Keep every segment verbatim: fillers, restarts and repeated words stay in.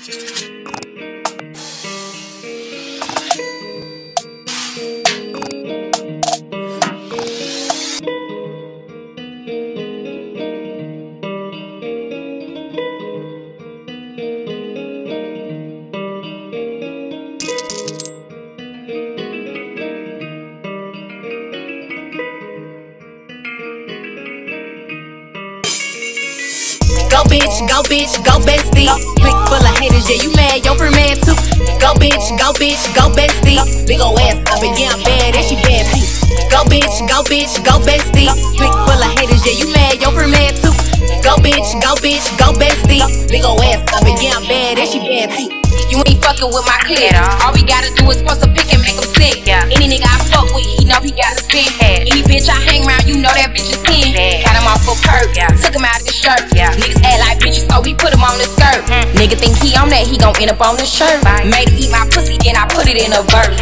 Go bitch, go bitch, go bestie. Click full of haters, yeah, you mad, your friend mad too. Go bitch, go bitch, go bestie. Big ol' ass up and yeah, I'm bad, and she bad too. Go bitch, go bitch, go bestie. Click full of haters, yeah, you mad, your friend mad too. Go bitch, go bitch, go bestie. Big ol' ass up and yeah, I'm bad, and she bad too. You ain't fucking with my clique. All we gotta do is post a pic and make him sick. Yeah. Any nigga I fuck with, he know he got a spin. Any bitch I hang around, you know that bitch is ten. Got him off for perk, yeah. Took him out of the shirt. Yeah. Niggas act like bitches, so we put him on the skirt. Mm. Nigga think he on that, he gon' end up on the shirt. Bye. Made him eat my pussy, then I put it in a verse.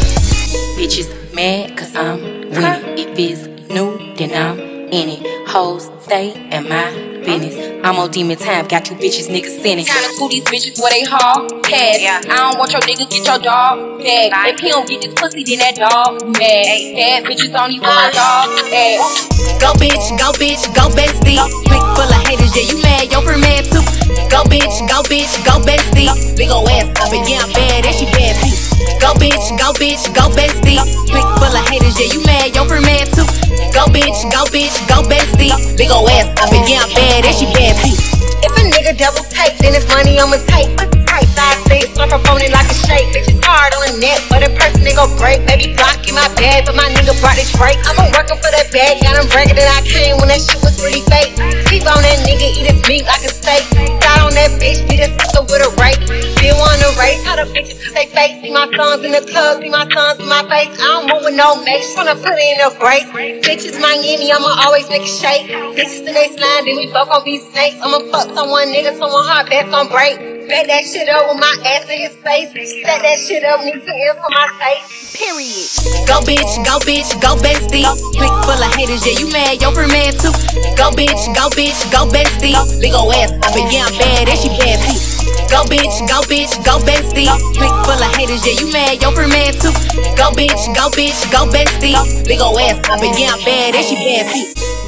Bitches mad cause I'm winning. If it's new, then I'm in it. Hoes stay in my business. I'm on demon time, got you bitches niggas sinning. Tryna screw these bitches where they haul cash. Yeah. I don't want your nigga get your dog bag. If he don't get this pussy, then that dog mad. Bad bitches don't even my dog ass. Go bitch, go bitch, go bestie. Click full of haters, yeah, you mad, your friend mad too. Go bitch, go bitch, go bestie. Big ol' ass up and yeah, I'm bad, and she bad too. Go bitch, go bitch, go bestie. Click full of haters, yeah, you mad, your friend mad too. Go bitch, go bitch, go bestie. Big ol' ass up and yeah, I'm bad, and she bad too. If a nigga double take, then it's money I'ma take. Tight size face, my phone it like a shake. Bitch is hard on the net, but in person they gon' break. Baby block in my bag, but my nigga brought this break. I'm working for that bag, got him bragging that I came when that shit was really fake. Sleep on that nigga, eat his meat like a steak. Side on that bitch, beat a sister with a rake. Still wanna race, all the bitches cause they fake. See my sons in the club, see my sons in my face. I don't move with no mace, tryna put it in a brace. Bitches Miami, I'ma always make it shake. Bitches in they slime, then we both gon' be snakes. I'ma fuck someone nigga, someone hard, best gon' break. Bet that shit up with my ass in his face. Set that shit up, need to hear from my face. Period. Go bitch, go bitch, go bestie. Click full of haters, yeah, you mad, your friend mad too. Go bitch, go bitch, go bestie. Big ol' ass up and yeah, I'm bad, and she bad too. Go bitch, go bitch, go bestie. Click full of haters, yeah, you mad, your friend mad too. Go bitch, go bitch, go bestie. Big ol' ass up and yeah, I'm bad, and she bad too.